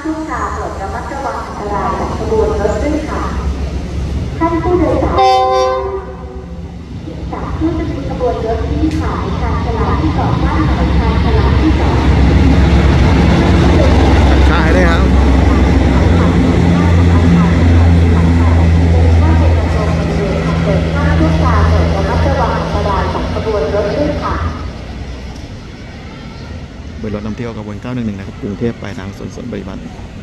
ผู้ชาโปรดระมัดระวังอันตรายจากขบวนรถด้วยค่ะท่านผู้โดยสารจากที่จะมีขบวนรถที่ขายชานชาลาที่2ด้านถนนชานชาลาที่2 ขายได้ครับบริษัทนำเที่ยวกระบวน911นะครับกรุงเทพปลายทางสวนบริบัติ